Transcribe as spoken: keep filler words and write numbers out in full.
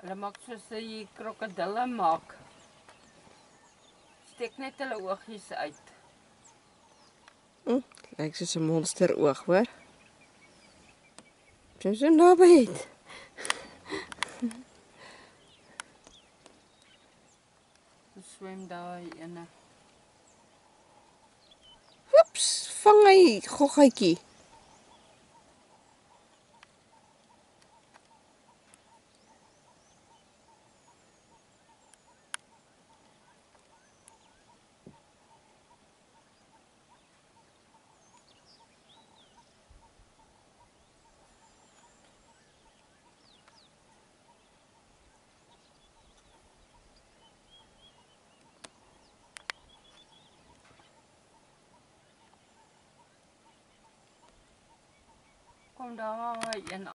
Hulle maak soos die krokodille maak. Steek net hulle oogies uit. Hm, lyk soos 'n monsteroog, hoor. Jy so naby het. Hulle swem daar ene. Oeps, vang hy goggetjie. Kom daar een